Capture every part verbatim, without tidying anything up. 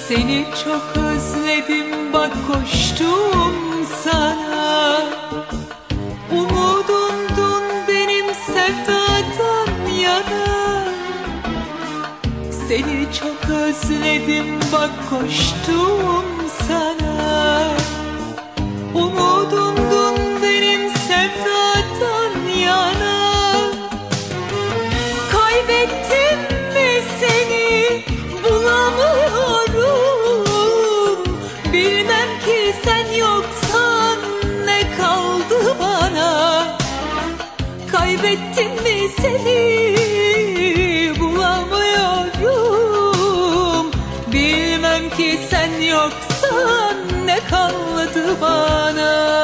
Seni çok özledim, bak koştum sana. Umudumdun benim sevdadan yana. Seni çok özledim, bak koştum sana. Umudumdun benim sevdadan yana. Kaybettim mi seni bulamıyorum. Bilmem ki sen yoksan ne kaldı bana. Kaybettim mi seni bulamıyorum. Bilmem ki sen yoksan ne kaldı bana.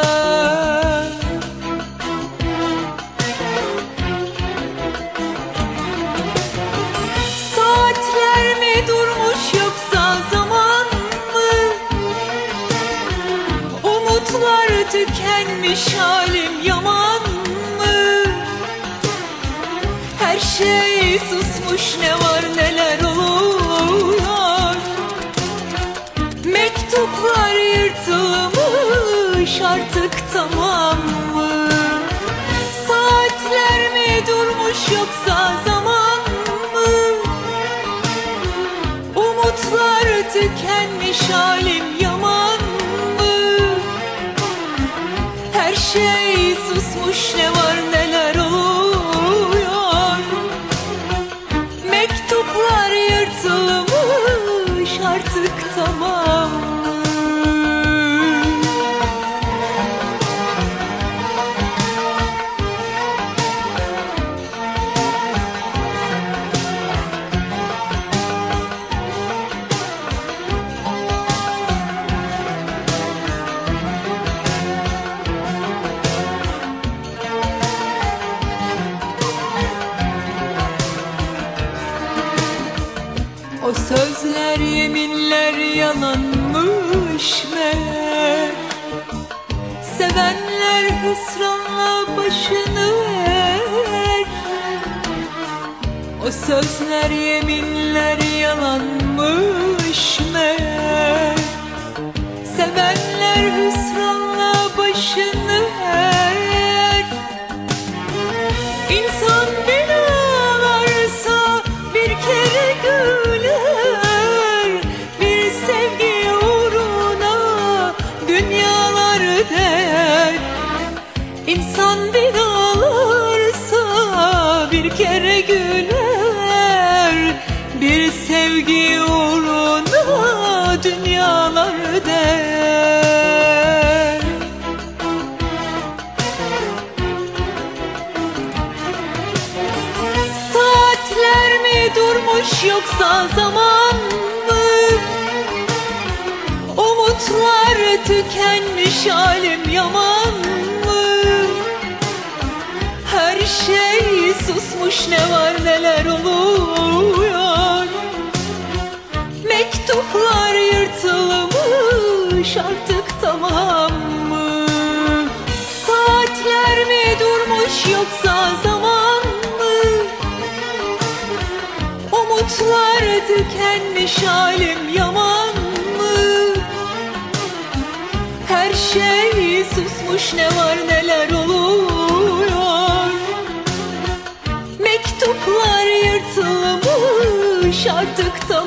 Saatler mi durmuş yoksa zaman mı? Umutlar tükenmiş, halim yaman mı? Her şey susmuş, ne var neler oluyor. Mektuplar yırtılmış, artık tamam mı? Saatler mi durmuş yoksa zaman mı? Umutlar tükenmiş, halim yaman mı? Her şey susmuş, ne var neler oluyor. Mektuplar yırtılmış, artık tamam mı? O sözler, yeminler yalanmış meğer. Sevenler hüsranla başını eğer. O sözler, yeminler yalanmış meğer. Sevenler hüsranla başını eğer. İnsan bir ağlarsa bir kere güler. Bir sevgi uğruna dünyaları der. İnsan bir ağlarsa bir kere güler. Bir sevgi uğruna dünyaları der. Saatler mi durmuş yoksa zaman mı? Umutlar tükenmiş, halim yaman mı? Her şey susmuş, ne var neler oluyor. Mektuplar yırtılmış, artık tamam mı? Saatler mi durmuş yoksa zaman mı? Umutlar tükenmiş, halim yaman mı? Her şey susmuş, ne var neler oluyor. Mektuplar yırtılmış, artık tamam.